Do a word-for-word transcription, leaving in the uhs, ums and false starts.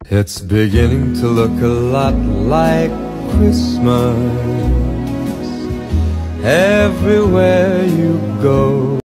It's beginning to look a lot like Christmas everywhere you go.